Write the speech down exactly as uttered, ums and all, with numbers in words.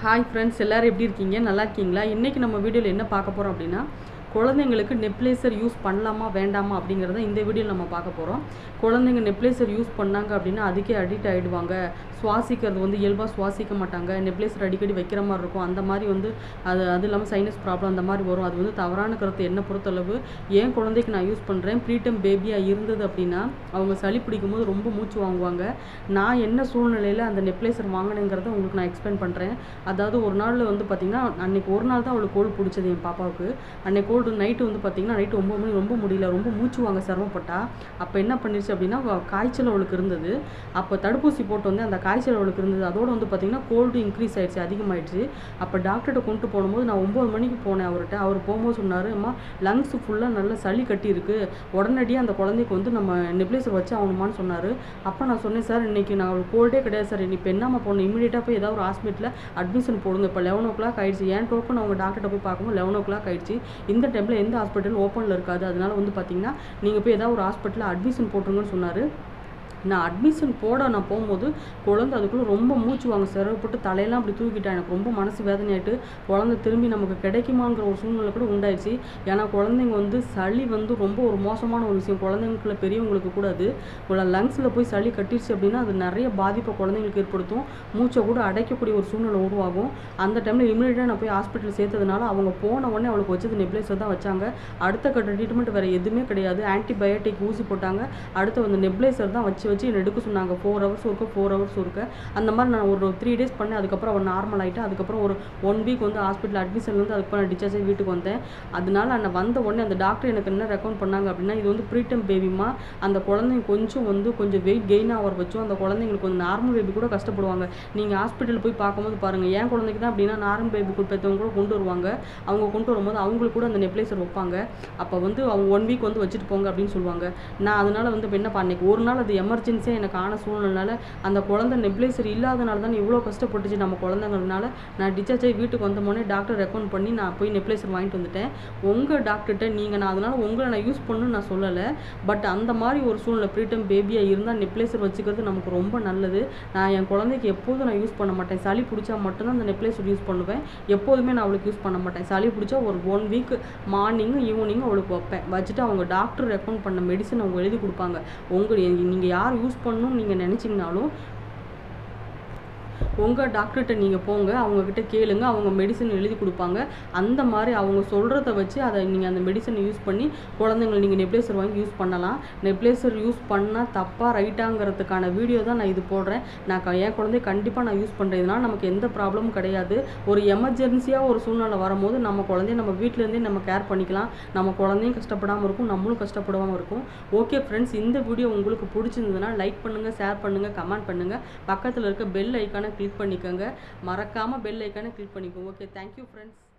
Hi friends, எல்லோரும் எப்படி இருக்கீங்க? நல்லா இருக்கீங்களா? இன்றைக்கி நம்ம வீடியோவில் என்ன பார்க்க போகிறோம் அப்படின்னா, குழந்தைங்களுக்கு நெப்லேசர் யூஸ் பண்ணலாமா வேண்டாமா அப்படிங்கிறத இந்த வீடியோவில் நம்ம பார்க்க போகிறோம். குழந்தைங்க நெப்லேசர் யூஸ் பண்ணாங்க அப்படின்னா அதுக்கே அடிக்ட் ஆகிடுவாங்க. சுவாசிக்கிறது வந்து இயல்பாக சுவாசிக்க மாட்டாங்க. நெப்லேசர் அடிக்கடி வைக்கிற மாதிரி இருக்கும். அந்த மாதிரி வந்து அது அது இல்லாமல் சைனஸ் ப்ராப்ளம் அந்த மாதிரி வரும். அது வந்து தவறான கருத்து. என்னை பொறுத்தளவு என் குழந்தைக்கு நான் யூஸ் பண்ணுறேன். ப்ரீடம் பேபியாக இருந்தது அப்படின்னா அவங்க சளி பிடிக்கும் போது ரொம்ப மூச்சு வாங்குவாங்க. நான் என்ன சூழ்நிலையில் அந்த நெப்லேசர் வாங்கினேங்கிறத உங்களுக்கு நான் எக்ஸ்பிளைன் பண்ணுறேன். அதாவது ஒரு நாளில் வந்து பார்த்திங்கன்னா, அன்றைக்கி ஒரு நாள் தான் அவளுக்கு கோல்டு பிடிச்சது என் பாப்பாவுக்கு. அன்றைக்கி கோல்டு நைட்டு வந்து பார்த்திங்கன்னா நைட்டு ஒம்பது மணி ரொம்ப முடியல, ரொம்ப மூச்சு வாங்க சிரமப்பட்டா. அப்போ என்ன பண்ணிடுச்சு அப்படின்னா, காய்ச்சல் அவளுக்கு இருந்தது. அப்போ தடுப்பூசி போட்டு வந்து அந்த காய்ச்சல் அவளுக்கு இருந்தது. அதோடு வந்து பார்த்திங்கன்னா கோல்டு இன்க்ரீஸ் ஆகிடுச்சு, அதிகமாகிடுச்சு. அப்போ டாக்டர்கிட்ட கொண்டு போகும்போது நான் ஒம்பது மணிக்கு போனேன் அவர்கிட்ட. அவர் போகும்போது சொன்னார், அம்மா லங்ஸ் ஃபுல்லாக நல்லா சளி கட்டியிருக்கு, உடனடியாக அந்த குழந்தைக்கு வந்து நம்ம நெப்லேசர் வச்சு ஆகணுமான்னு சொன்னார். அப்போ நான் சொன்னேன், சார் இன்றைக்கி நான் அவளுக்கு கோல்டே கிடையாது சார், இப்போ என்னம்மா போகணும், இமீடியட்டாக போய் ஏதாவது ஒரு ஹாஸ்பிட்டலில் அட்மிஷன் போடுங்க. இப்போ லெவன் ஓ கிளாக் ஆகிடுச்சு. ஏன் டோக்கன் அவங்க டாக்டர்கிட்ட போய் பார்க்கும்போது லெவன் ஓ கிளாக் ஆகிடுச்சு. இந்த டைமில் எந்த ஹாஸ்பிட்டல் ஓப்பனில் இருக்காது. அதனால் வந்து பார்த்திங்கன்னா நீங்கள் போய் ஏதாவது ஒரு ஹாஸ்பிட்டலில் அட்மிஷன் போட்டுருங்கன்னு சொன்னார். நான் அட்மிஷன் போட நான் போகும்போது குழந்தை அதுக்குள்ளே ரொம்ப மூச்சு வாங்க சிரமப்பட்டு தலையெல்லாம் அப்படி தூக்கிட்டேன். எனக்கு ரொம்ப மனசு வேதனையாயிட்டு குழந்தை திரும்பி நமக்கு கிடைக்குமாங்கிற ஒரு சூழ்நிலை கூட உண்டாயிடுச்சு. ஏன்னா குழந்தைங்க வந்து சளி வந்து ரொம்ப ஒரு மோசமான ஒரு விஷயம். குழந்தைங்களுக்குள்ள பெரியவங்களுக்கு கூட அது லங்ஸில் போய் சளி கட்டிடுச்சு அப்படின்னா அது நிறைய பாதிப்பை குழந்தைங்களுக்கு ஏற்படுத்தும். மூச்சை கூட அடைக்கக்கூடிய ஒரு சூழ்நிலை உருவாகும். அந்த டைமில் இமீடியட்டாக நான் போய் ஹாஸ்பிட்டல் சேர்த்ததுனால அவங்க போன உடனே அவளுக்கு வச்சது நெப்லேசர் தான் வச்சாங்க. அடுத்த கட்ட ட்ரீட்மெண்ட் வேறு எதுவுமே கிடையாது. ஆன்டிபயோட்டிக் ஊசி போட்டாங்க. அடுத்து வந்து நெப்லேசர் தான் வச்சு வச்சு எடுக்க சொன்னாங்க. ஃபோர் ஹவர்ஸ் ஒருக்க ஃபோர் ஹவர்ஸ் ஒருக்க அந்த மாதிரி நான் ஒரு த்ரீ டேஸ் பண்ணேன். அதுக்கப்புறம் அவன் நார்மல் ஆகிட்டு அதுக்கப்புறம் ஒரு ஒன் வீக் வந்து ஹாஸ்பிட்டல் அட்மிஷன்லேருந்து அதுக்கப்புறம் நான் டிஸ்சார்ஜ் ஆகி வீட்டுக்கு வந்தேன். அதனால நான் வந்த உடனே அந்த டாக்டர் எனக்கு என்ன ரெக்கமெண்ட் பண்ணாங்க அப்படின்னா, இது வந்து ப்ரீடம் பேபிமா, அந்த குழந்தைங்க கொஞ்சம் வந்து கொஞ்சம் வெயிட் கெயின் ஆகிற வச்சோம் அந்த குழந்தைங்களுக்கு கொஞ்சம் நார்மல் பேபி கூட கஷ்டப்படுவாங்க. நீங்கள் ஹாஸ்பிட்டல் போய் பார்க்கும்போது பாருங்கள், ஏன் குழந்தைக்கு தான் அப்படின்னா நார்மல் பேபி பெற்றவங்க கூட கொண்டு வருவாங்க. அவங்க கொண்டு வரும்போது அவங்களுக்கு கூட அந்த நெப்லேசர் வைப்பாங்க. அப்போ வந்து அவங்க ஒன் வீக் வந்து வச்சுட்டு போங்க அப்படின்னு சொல்லுவாங்க. நான் அதனால் வந்து என்ன பண்ணேன், ஒரு நாள் அது எமர்ஜென்சியாக எனக்கு ஆன சூழ்நிலைனால அந்த குழந்தை நெப்லேசர் இல்லாதனால தான் இவ்வளோ கஷ்டப்பட்டுச்சு நம்ம குழந்தைங்கிறதுனால நான் டிஸ்சார்ஜ் ஆகி வீட்டுக்கு வந்தோடனே டாக்டர் ரெக்கமெண்ட் பண்ணி நான் போய் நெப்லேசர் வாங்கிட்டு வந்துட்டேன். உங்கள் டாக்டர்கிட்ட நீங்கள் நான் அதனால் உங்களை நான் யூஸ் பண்ணணும்னு நான் சொல்லலை. பட் அந்த மாதிரி ஒரு சூழ்நிலை ப்ரீடம் பேபியாக இருந்தால் நெப்லேசர் வச்சுக்கிறது நமக்கு ரொம்ப நல்லது. நான் என் குழந்தைக்கு எப்போதும் நான் யூஸ் பண்ண மாட்டேன். சளி பிடிச்சா மட்டும்தான் அந்த நெப்லேசர் யூஸ் பண்ணுவேன். எப்போதுமே நான் அவளுக்கு யூஸ் பண்ண மாட்டேன். சளி பிடிச்சா ஒரு ஒன் வீக் மார்னிங்கும் ஈவினிங்கும் அவளுக்கு வைப்பேன். வச்சுட்டு அவங்க டாக்டர் ரெக்கமெண்ட் பண்ண மெடிசன் அவங்க எழுதி கொடுப்பாங்க. உங்கள் நீங்கள் யார் யூஸ் பண்ணணும்னு நீங்கள் நினச்சிங்கனாலும் உங்கள் டாக்டர்கிட்ட நீங்கள் போங்க, அவங்கக்கிட்ட கேளுங்க. அவங்க மெடிசன் எழுதி கொடுப்பாங்க. அந்த மாதிரி அவங்க சொல்கிறத வச்சு அதை நீங்கள் அந்த மெடிசனை யூஸ் பண்ணி குழந்தைங்களை நீங்கள் நெப்லேசர் வாங்கி யூஸ் பண்ணலாம். நெப்லேசர் யூஸ் பண்ணால் தப்பாக ரைட்டாங்கிறதுக்கான வீடியோ தான் நான் இது போடுறேன். நான் என் குழந்தைய கண்டிப்பாக நான் யூஸ் பண்ணுறதுனால நமக்கு எந்த ப்ராப்ளமும் கிடையாது. ஒரு எமர்ஜென்சியாக ஒரு சூழ்நிலை வரும்போது நம்ம குழந்தைய நம்ம வீட்டிலேருந்தே நம்ம கேர் பண்ணிக்கலாம். நம்ம குழந்தையும் கஷ்டப்படாமல் இருக்கும், நம்மளும் கஷ்டப்படாமல் இருக்கும். ஓகே ஃப்ரெண்ட்ஸ், இந்த வீடியோ உங்களுக்கு பிடிச்சிருந்ததுன்னா லைக் பண்ணுங்கள், ஷேர் பண்ணுங்கள், கமெண்ட் பண்ணுங்கள். பக்கத்தில் இருக்க பெல் ஐக்கானை கிளிக் பண்ணிக்கோங்க. மறக்காமல் பெல் ஐக்கானை கிளிக் பண்ணிக்கோங்க. Okay, thank you friends.